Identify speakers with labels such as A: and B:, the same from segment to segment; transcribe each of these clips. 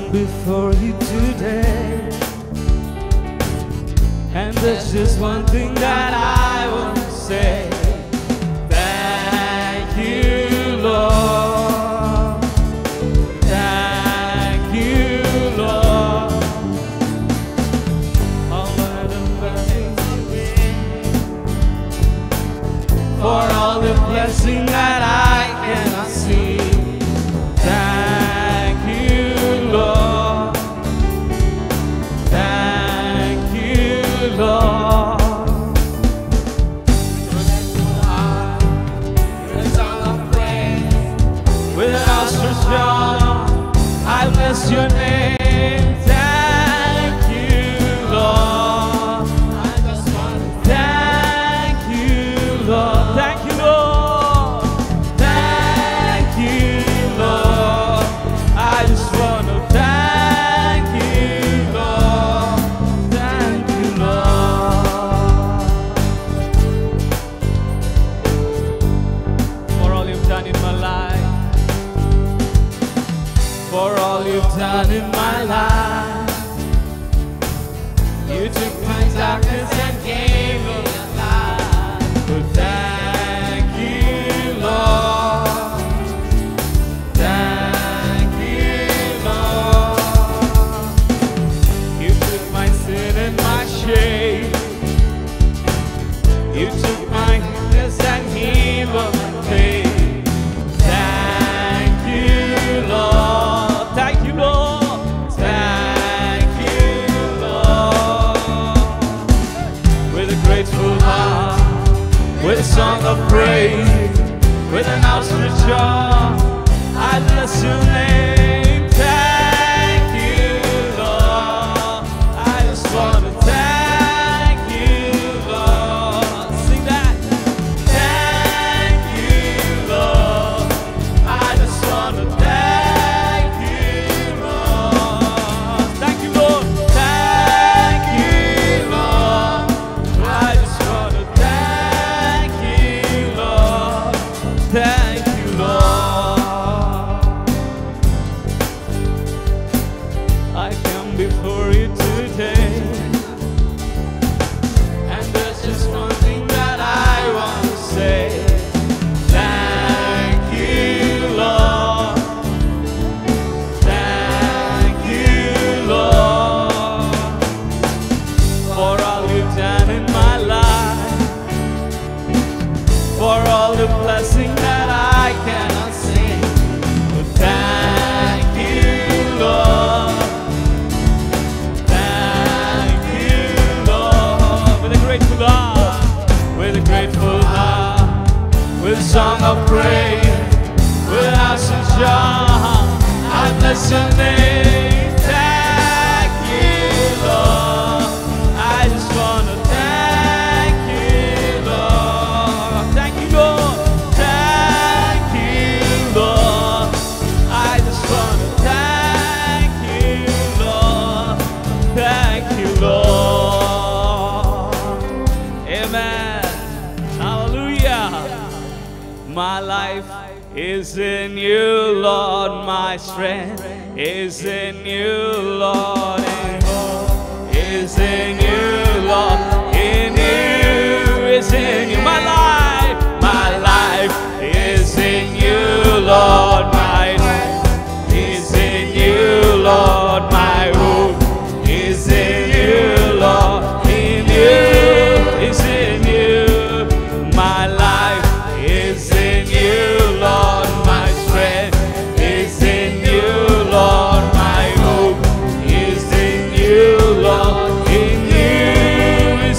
A: come before you today, and there's just one thing that I want to say. Thank you, Lord. Thank you, Lord. All of the blessings for all the blessing that I cannot see. Thank you, Lord. Thank you, Lord. With a song of praise, with an outstretched arm, I bless your name. Thank you, Lord. I just want to thank you, Lord. Thank you, Lord. Thank you, Lord. I just want to thank you, Lord. Thank you, Lord. For all you've done in my life. For all you've done in my life. You took my darkness and gave me a light. But thank you, Lord. Thank you, Lord. You took my sin and my shame. You took my weakness and healed my pain. Thank you, Lord. Thank you, Lord. Thank you, Lord. With a grateful heart, with a song of praise, with an outstretched arm, I bless your name. Thank you, Lord. I just want to thank you, Lord. Sing that. Thank you, Lord. I just want to thank you, Lord. Thank you, Lord. Thank you, Lord. I just want to thank you, Lord. Thank you, Lord. I come before you today, and there's just one thing that I want to say. Thank you, Lord. Thank you, Lord, for all you've done in my life, for all the blessing that I cannot sing. But thank you, Lord. Thank you, Lord. With a grateful heart, with a grateful heart, with a song of praise, with an outstretched arm, I bless your name. Thank you, Lord. I just want to thank you, Lord. Thank you, Lord. Thank you, Lord. I just want to thank you, Lord. Thank you, Lord. Amen. Hallelujah. My life is in you, Lord. My strength is in you, Lord. And hope is in you, Lord. In you is in you. My life is in you, Lord. My life is in you, Lord. My hope is in you, Lord. In you is in you. My life is in you, Lord. My strength is in you, Lord. My hope is in you, Lord. In you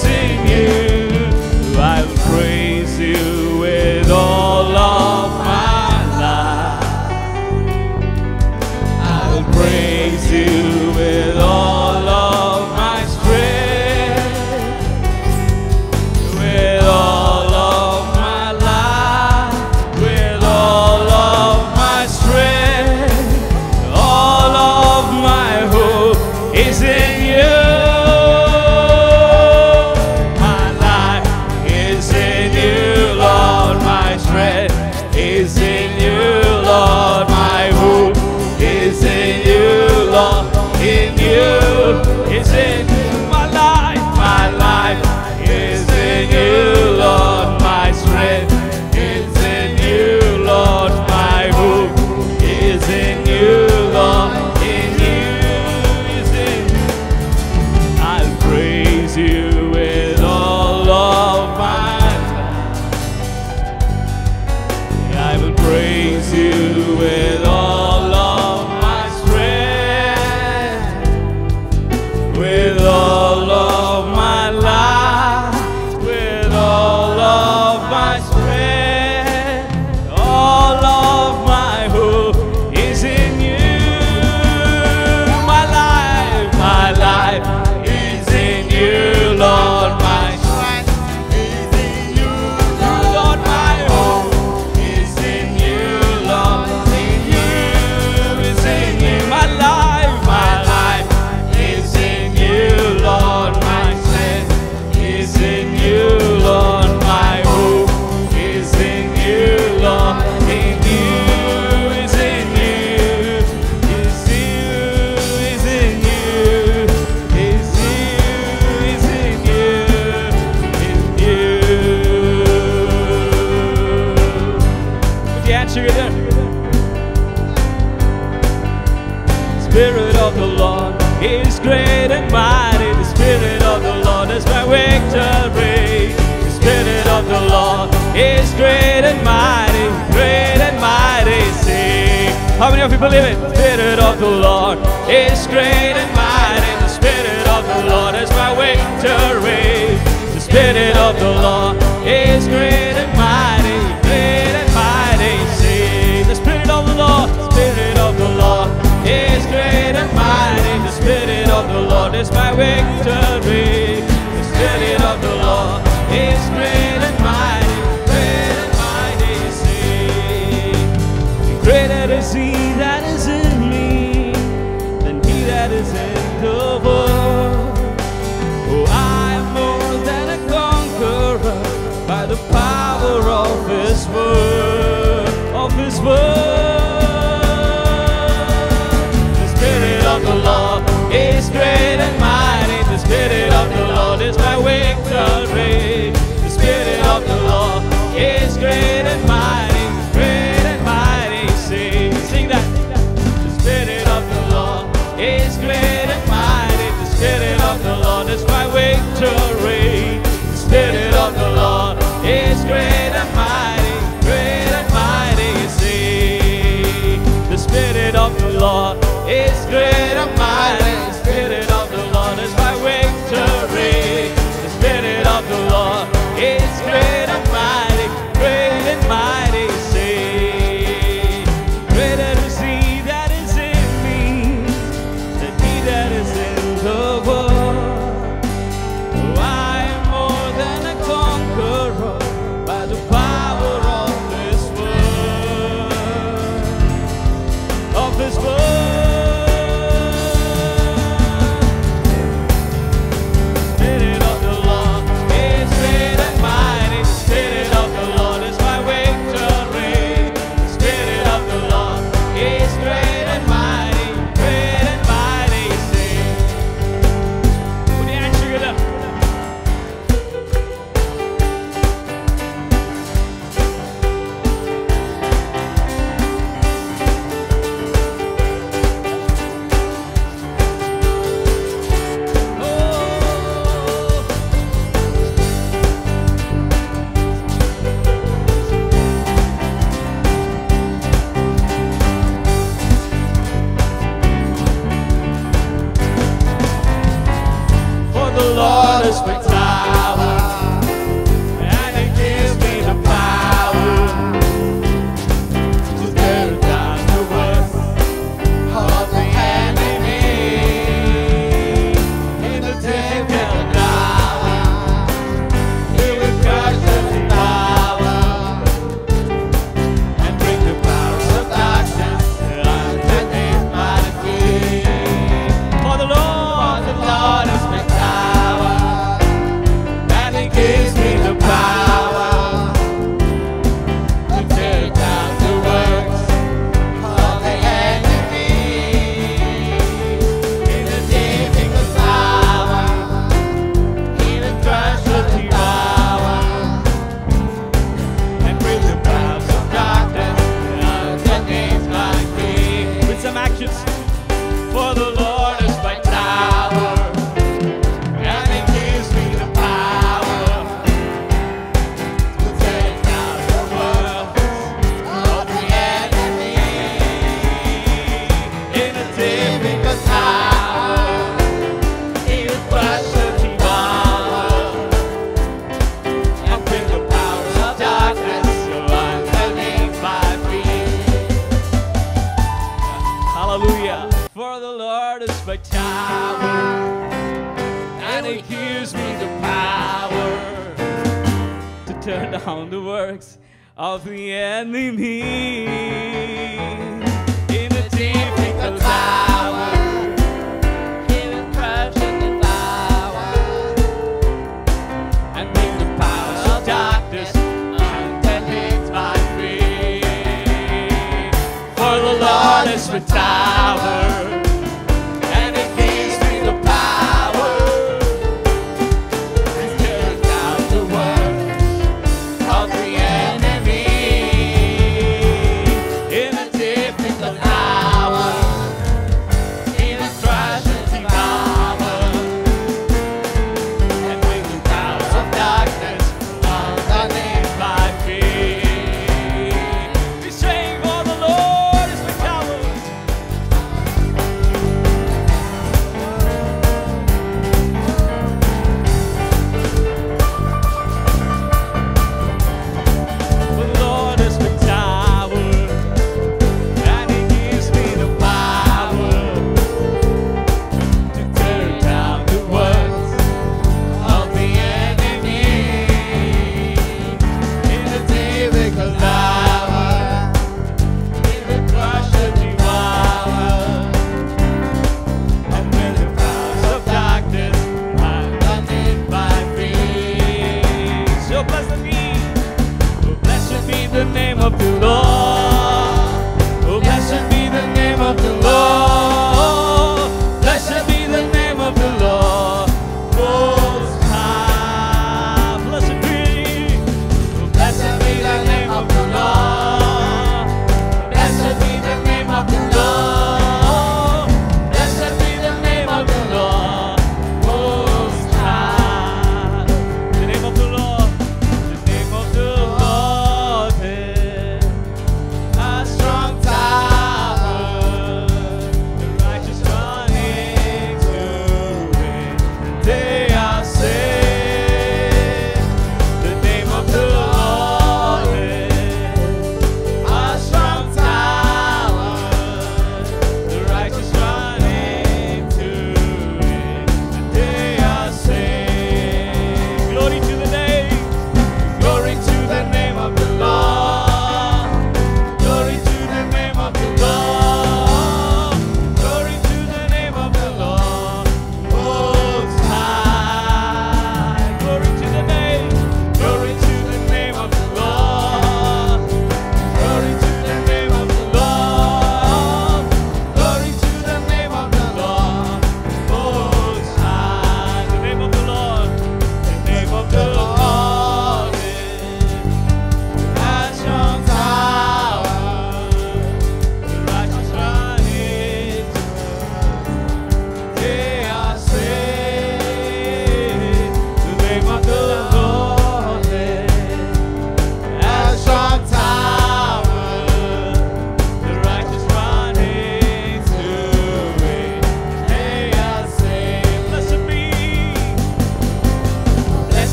A: Spirit of the Lord is great and mighty. The Spirit of the Lord is my victory. The Spirit of the Lord is great and mighty, great and mighty. Sing. How many of you believe it? The Spirit of the Lord is great and mighty. The Spirit of the Lord is my victory. The Spirit of the Lord is great and mighty, great and mighty. Sing. The Spirit of the Lord, Spirit of the Lord is great and mighty. The Spirit of the Lord is my victory. The Spirit of the Lord is great and mighty, great and mighty. Sing. Greater is He that is in me than he that is in the world. Oh, I am more than a conqueror by the power of His word, of His word. The Spirit of the Lord is great and mighty. The Spirit of the Lord is my victory. The Spirit of the Lord is great and mighty, great and mighty. Sing that. The Spirit of the Lord is great and mighty. The Spirit of the Lord is my victory. The Spirit of the Lord is great and mighty, great and mighty. Sing. The Spirit of the Lord is great and mighty. The Spirit of the Lord is my victory. The Spirit of the Lord is great and mighty, great and mighty. Sing. Greater is He that is in me than he that is in the world. Oh, I am more than a conqueror by the power of His word, of His word. Spirit of the Lord is great and mighty. The Spirit of the Lord is my victory. The Spirit of the Lord is great and mighty, great and mighty. Sing. Put your hands together. For the Lord is my tower, and He gives me the power to tear down the works of the enemy. In the difficult hour, He will crush the power and bring the powers of darkness underneath my feet. For the Lord is my tower, and He gives me the power to tear down the works of the enemy. In the difficult hour, He will crush the power and bring the powers of darkness underneath my feet. With some actions. For the Lord is my tower, and He gives me the power to tear down the works of the enemy. In a difficult hour, He will crush the power and bring the powers of darkness underneath my feet. Hallelujah. For the Lord is my tower, and He gives me the power to tear down the works of the enemy. In a difficult hour, He will crush the power and bring the powers of darkness underneath my feet. For the Lord is my tower, and He gives me the power to tear down the works of the enemy. In a difficult hour,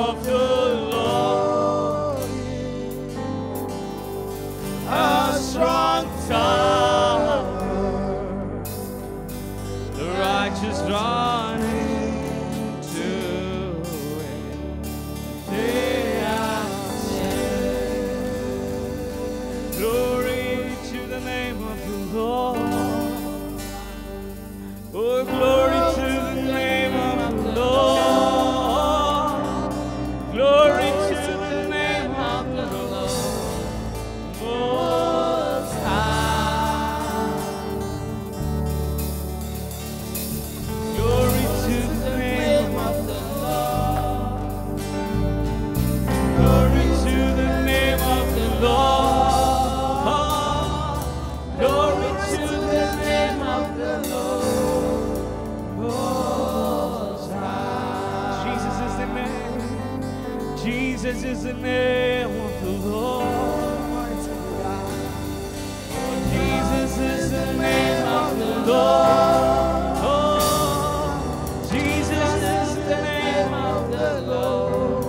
A: of the Lord, a strong tower, the righteous run into it, they are saved. Glory to the name of the Lord. Oh, glory to the name of the Lord. Glory to the name of the Lord. Most High. Glory to the name of the Lord. Glory to the name of the Lord. Glory to the name of the Lord. Jesus is the name of the Lord. Jesus is the name of the Lord. Oh, Jesus is the name of the Lord.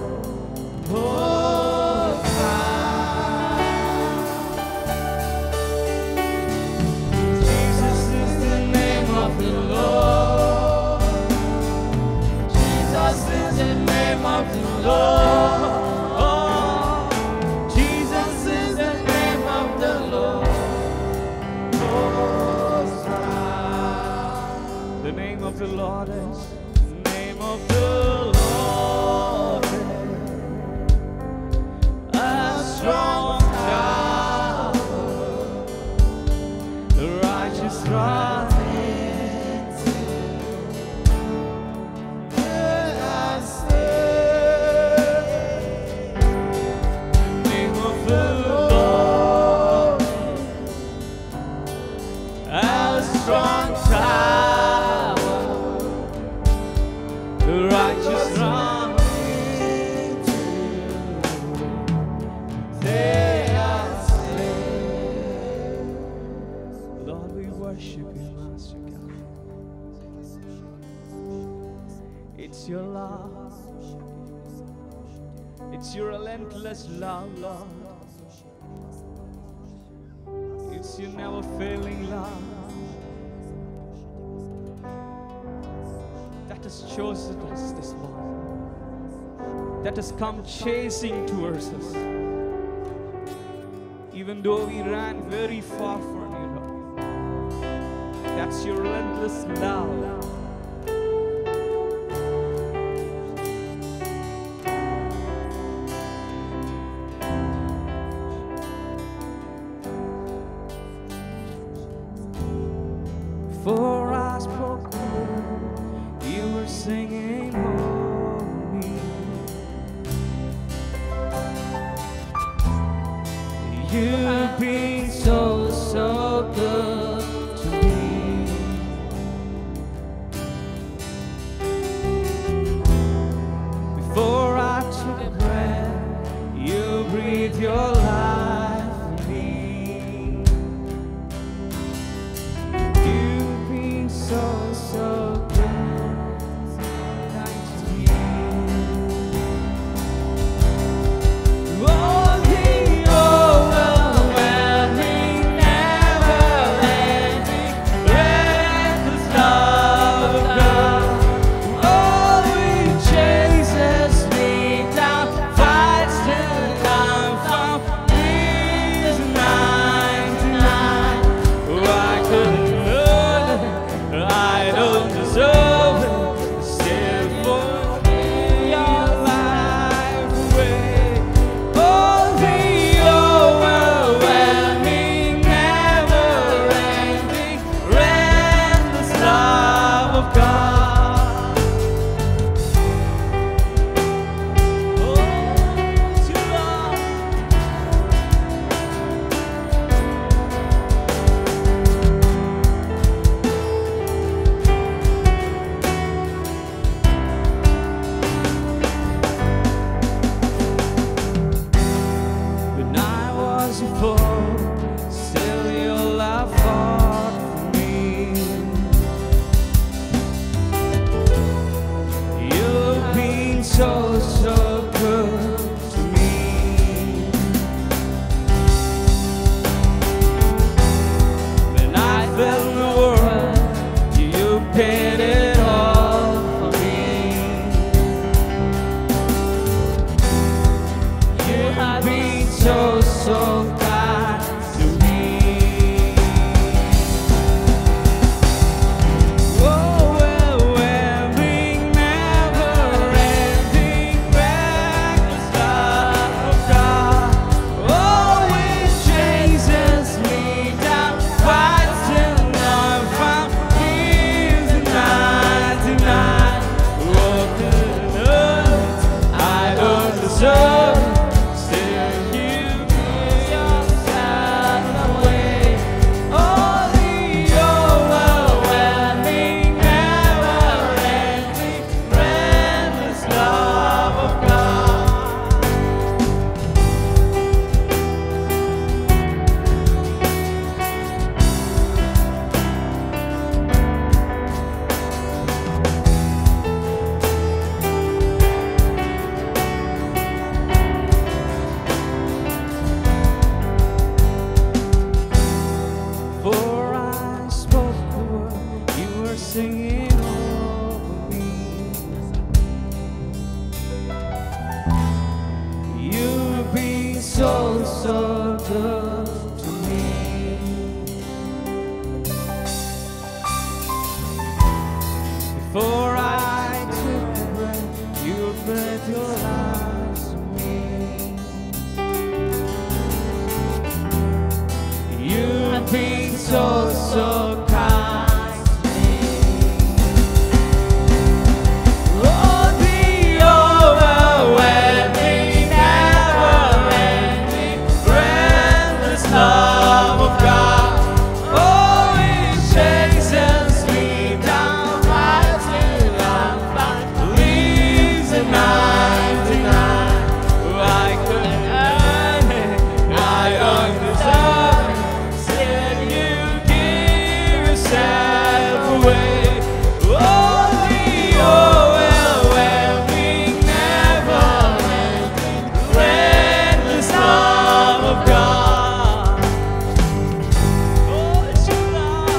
A: Oh, Jesus is the name of the Lord. Jesus is the name of the Lord. The Lord is the name of the Lord, a strong tower, the righteous run into, they are saved. The name of the Lord, a strong tower. The righteous run into, they are saved. Lord, we worship you, Master God. It's your love. It's your relentless love, Lord. It's your never failing love that has chosen us this morning, that has come chasing towards us, even though we ran very far from you, Lord. That's your relentless love. For I spoke, you were singing holy. You've been so, so good to me. Before I took a breath, you breathed your life in me. You've been so, so good to me. Oh, the overwhelming, never-ending, reckless love of God. Oh, it chases me down, fights till I'm found, leaves 99. Oh, I couldn't learn it, I don't deserve it, still forgive your life away. Oh, the overwhelming, never-ending, endless love of God. Oh, to love. When I was your foe, still your love fought for me. You've been so, so good deserve it, still you give yourself away. Oh, the overwhelming, never-ending, endless love of God. For I spoke the word, you were singing over me. You've been so, so good to me. Before I took a breath, you breathed your life to me. You've been so, so kind to me. Oh, the overwhelming, never-ending, endless love of God. Oh, it chases me down right till I'm found. Leaves at 99. I couldn't earn it, I don't deserve it. Still you give yourself away. Oh, the overwhelming, never-ending, endless love of God. Oh, it's your love.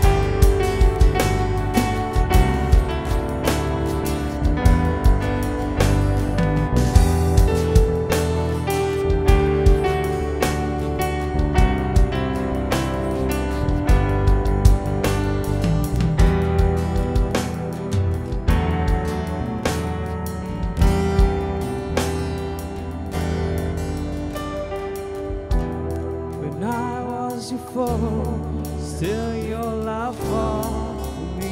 A: When I was your foe, still your love fought for me.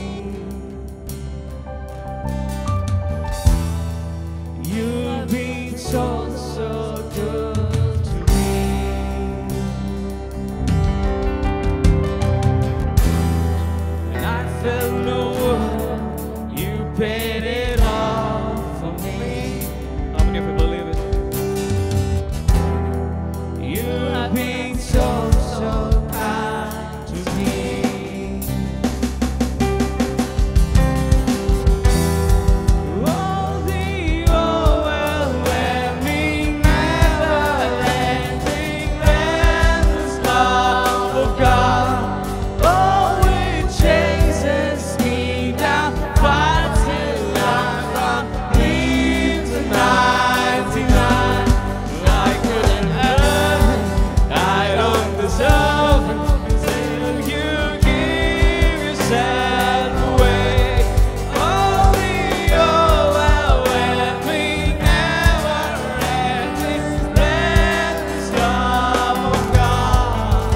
A: You've been so, so good to me. And I felt no worth, you paid it all for me. How many of you believe it? You've been so, so kind to me. Oh, the overwhelming, never-ending, endless love of God. Oh, it chases me down right till I'm found. Leaves at 99. I couldn't earn it, I don't deserve it. Still you give yourself away. Oh, the overwhelming, never-ending, endless love of God.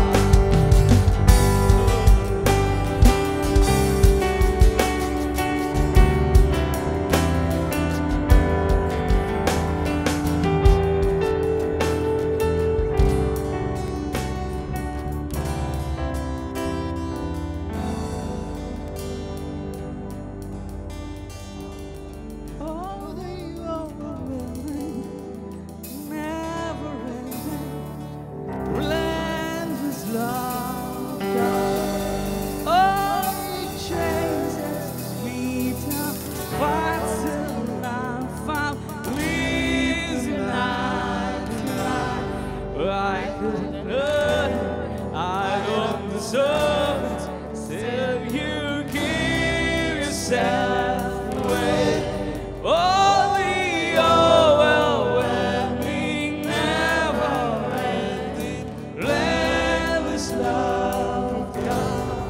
A: Oh, the overwhelming, never-ending, relentless love of God. Oh, it chases me down, fights till I'm found, leaves at 99. I couldn't earn it, I don't deserve it. Still you give yourself away. Oh, the overwhelming, never-ending, endless love of God.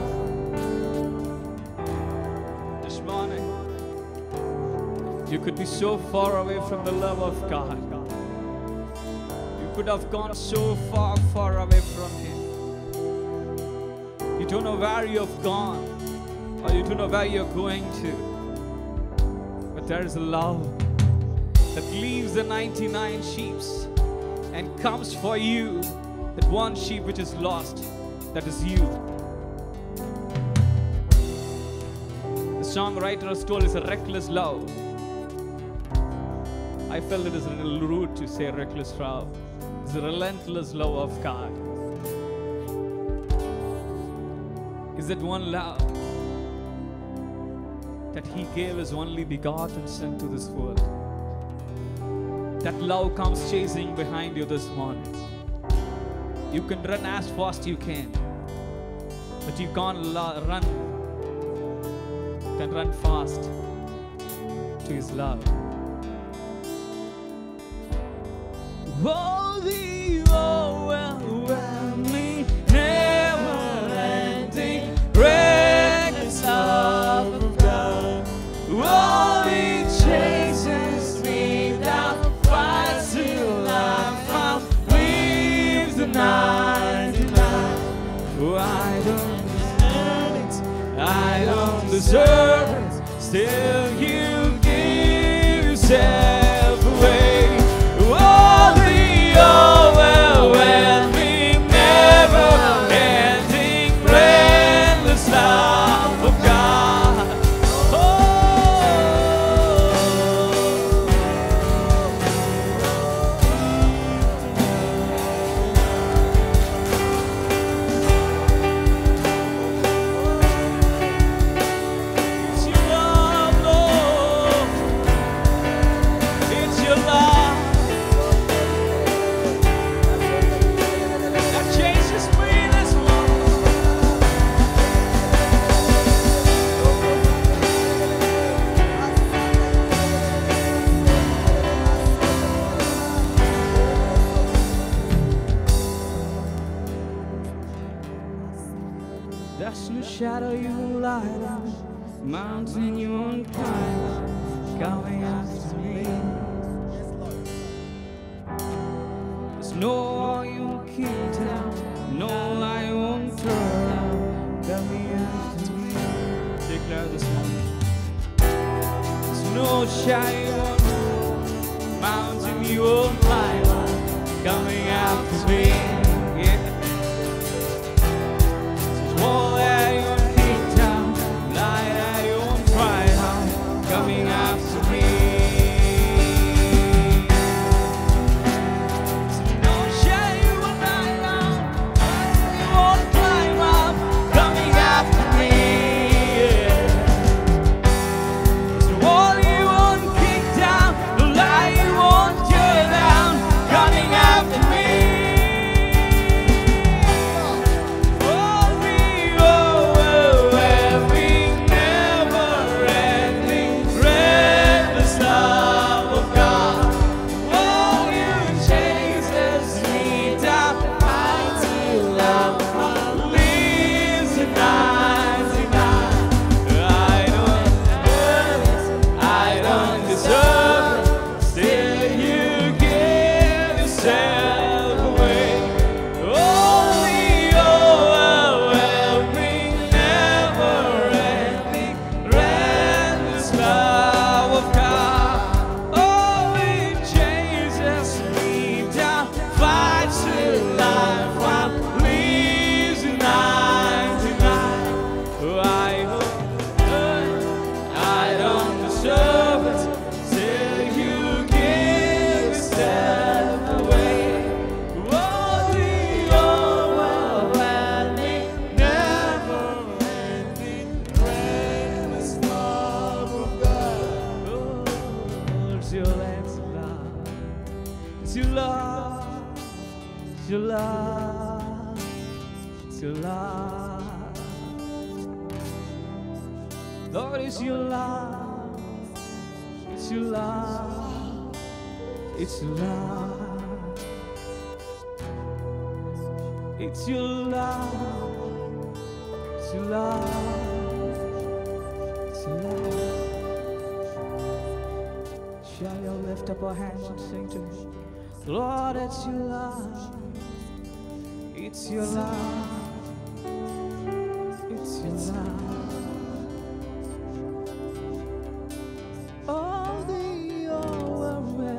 A: This morning, you could be so far away from the love of God. You could have gone so far, far away from Him. You don't know where you have gone, or you don't know where you're going to. But there is a love that leaves the 99 sheep and comes for you, that one sheep which is lost, that is you. The songwriter has told it's a reckless love. I felt it is a little rude to say reckless love. It's a relentless love of God. Is that one love that He gave His only begotten Son to this world. That love comes chasing behind you this morning. You can run as fast you can, but you can't run fast to His love. Oh, the overwhelming, never-ending, reckless love of God. Oh, it chases me down, fights till I found, leaves the 99. Oh, I don't deserve it, I don't deserve it, still you give yourself away. Oh, the overwhelming, never-ending, endless love of God. Oh, it's your love, Lord. It's your love. There's no shadow you won't light up, mountain you won't climb, coming after me. There's no wall you won't keep down, no lie you won't turn down, coming after me. Declare this morning. There's no shadow you won't move, mountain you won't climb, coming after me. Yeah. All that you won't keep down, lie that you won't try out, coming after me. So no shame you won't lie down, you won't climb up, coming after me. So all you won't kick down, the lie you won't tear down, coming after me. It's your love, it's your love, it's your love. Lord, it's your love, it's your love, it's your love. It's your love, it's your love, it's your love. Shall we all lift up our hands and sing to Him? Lord, it's your love, it's your love, it's your love. Oh, the overwhelming,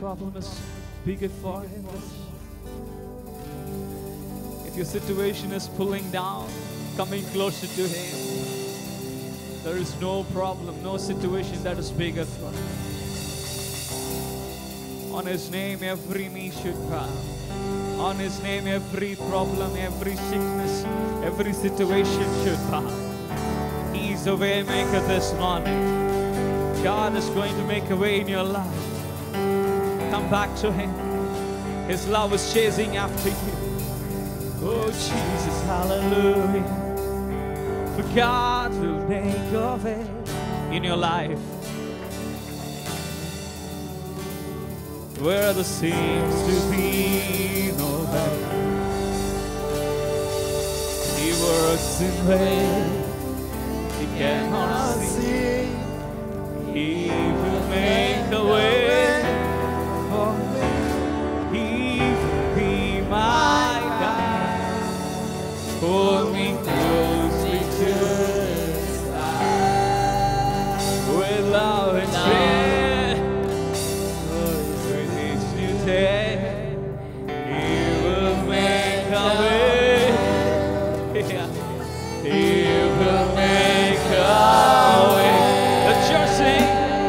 A: problem is bigger for Him. If your situation is pulling down, coming closer to Him, there is no problem, no situation that is bigger for Him. On His name, every knee should bow. On His name, every problem, every sickness, every situation should bow. He is the way maker this morning. God is going to make a way in your life. Come back to Him. His love is chasing after you. Oh Jesus, hallelujah. For God will make a way in your life. Where there seems to be no way, He works in ways you cannot see. He will make a way for me. He will be my guide. Hold me closely to His side. With love and strength, with each new day, He will make a way. Yeah. He will make a way. The church sing.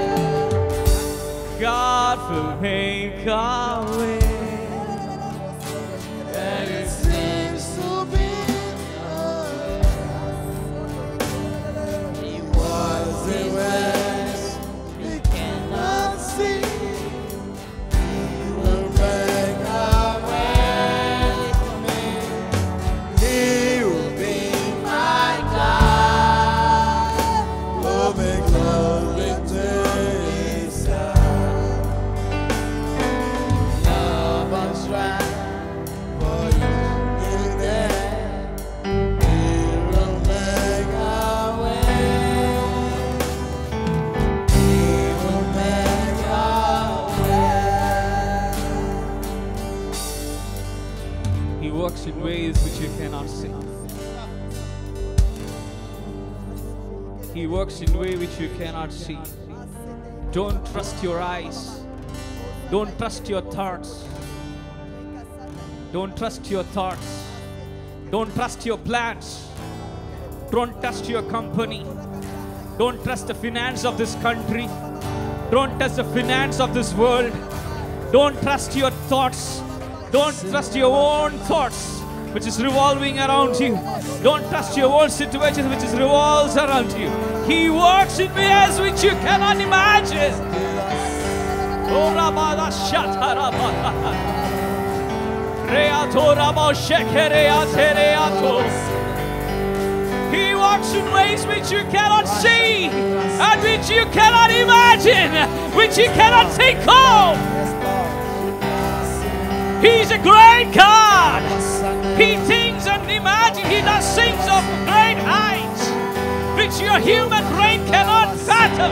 A: God will make a way.
B: And it seems to be He was in ways we cannot see. He will make a way for me. He will be my guide. Will make love into His side. Love and strength for you in there. He will make a way. He will make a way.
A: He works in ways which you cannot see. He works in ways which you cannot see. Don't trust your eyes. Don't trust your thoughts. Don't trust your thoughts. Don't trust your plans. Don't trust your company. Don't trust the finance of this country. Don't trust the finance of this world. Don't trust your thoughts. Don't trust your own thoughts, which is revolving around you. Don't trust your own situation, which is revolves around you. He works in ways which you cannot imagine. Oh, Rabada Shatarabata. Reatorabo Shekerea Tereato. He works in ways which you cannot see, and which you cannot imagine, which you cannot think of. He's a great God. He thinks and imagines. He does things of great heights, which your human brain cannot fathom.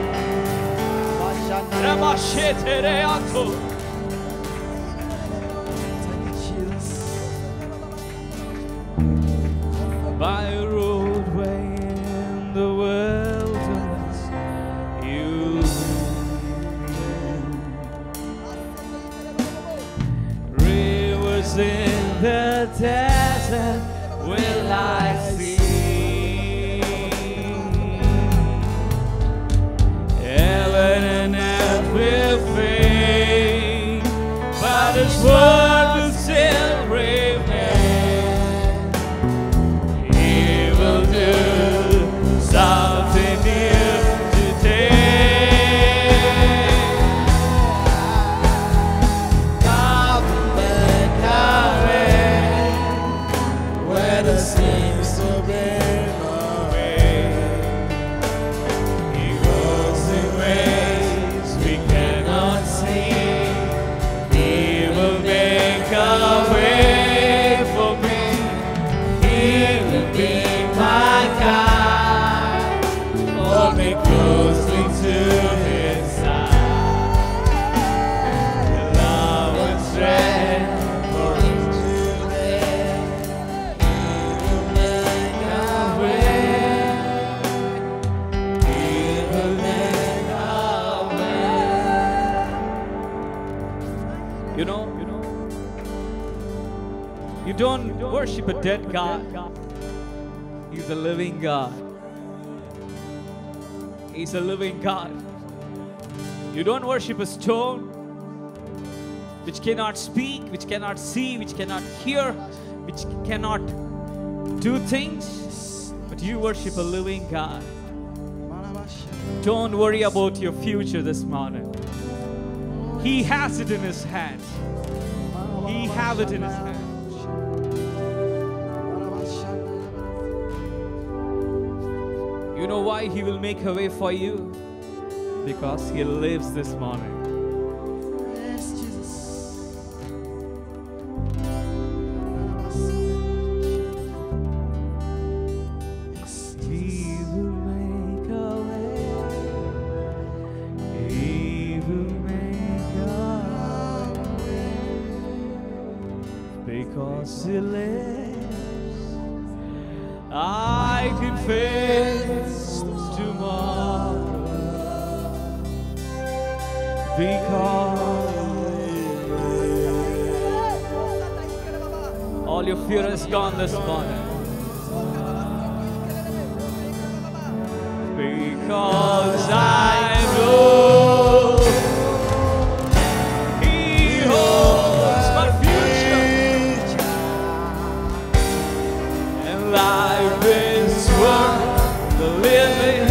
A: By a roadway in the wilderness, you'll be. Rivers in the desert will I see. Heaven and earth will fade, but His word will still remain. He will do something new today.
B: God will make a way where there seems to be no way. He works in ways we cannot see. He will make
A: You know, you don't worship a dead God. He's a living God. He's a living God. You don't worship a stone which cannot speak, which cannot see, which cannot hear, which cannot do things, but you worship a living God. Don't worry about your future this morning. He has it in His hands. He has it in His hands. You know why He will make a way for you? Because He lives this morning.
B: Yes, Jesus.
A: He will make a way. He will make a way. Because He lives, I can face tomorrow. Because all your fear is gone this morning. Because I know He holds my future, and life is worth the living.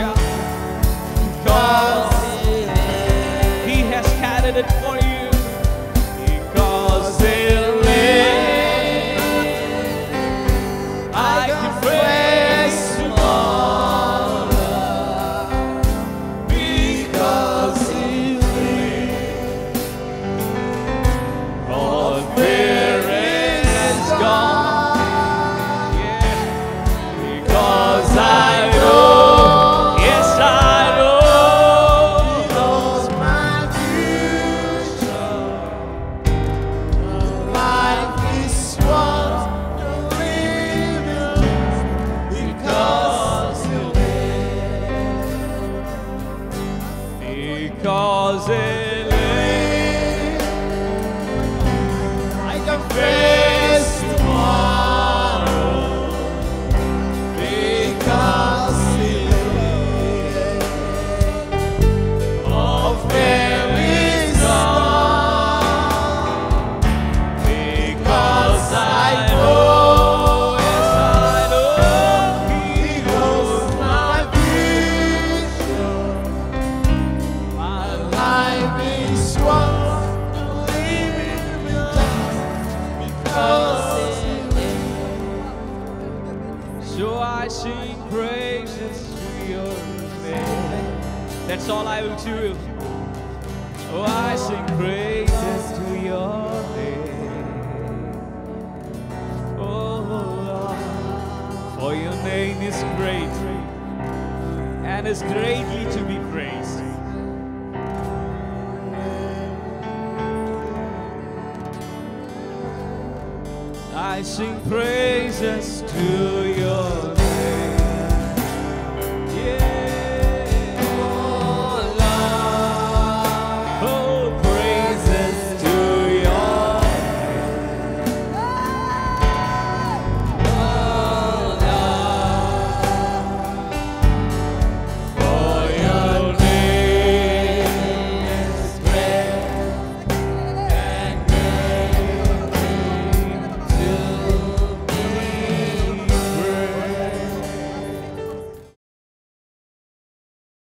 A: Because He has carried it for you. Because He lives, I can face tomorrow. Because He lives, all fear is gone. Yeah. Because I know, yes I know. Because He lives, I can face tomorrow. Because He lives, all fear is gone. Because I know, yes I know, He holds my future. Life is worth living because He lives. So I sing praises to Your name. That's all I will do. Oh, I sing praises to Your name. Oh Lord, for Your name is great and is greatly to be praised. I sing praises to Your